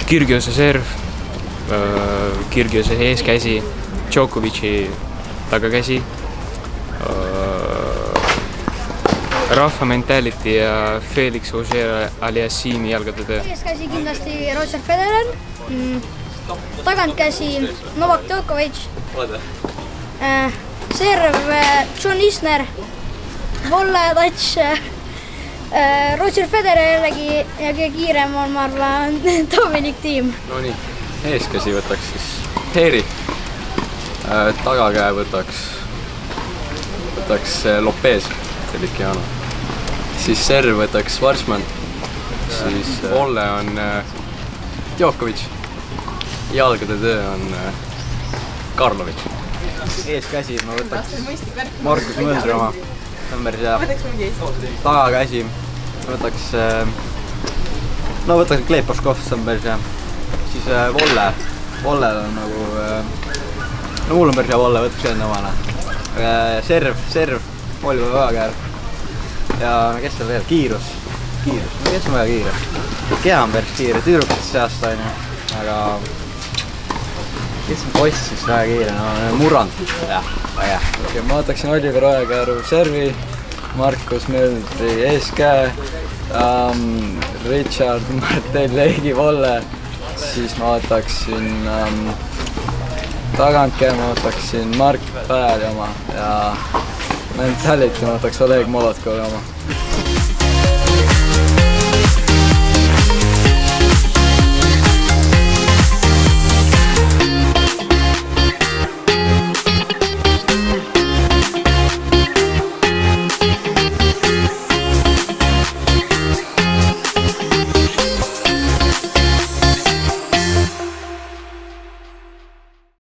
Kyrgiose serv, Kyrgiose eeskäsi, Djokovic'i tagakäsi, rahva mentality ja Felix Auger-Aliassimi jalgade töö. Eeskäsi kindlasti Roger Federer, tagantkäsi Novak Djokovic, serv John Isner, volle touch Roger Federer jällegi ja kõige kiirem on, ma arvan, Dominic Thiem. No nii, eeskäsi võtaks siis Heeri, tagakäe võtaks Lopez, Feliciano. Siis serv võtaks Schwarzman, siis volle on Djokovic, jalgade töö on Karlovic. Eeskäsi ma võtaks Markus Möldri oma, number ja tagakäsi võtaks Kleepaskov, number ja siis volle on nagu mul on päris hea volle, võtaks enne omale. Serv, Oliver Väekäär ja kes seal veel? Kiirus, kes on väga kiire? Keha on päris kiire, tüdrukute seast on ju, aga kes on poiss siis väga kiire? No Murrand, jah, väga hea. Ma võtaksin Oliver Väekääru servi, Markus Möldri eeskäe, Richard Martel Leegi volle, siis ma võtaksin tagantkäe, ma võtaksin Mark Päärli oma ja mentality ma võtaks Oleg Molotkovi oma.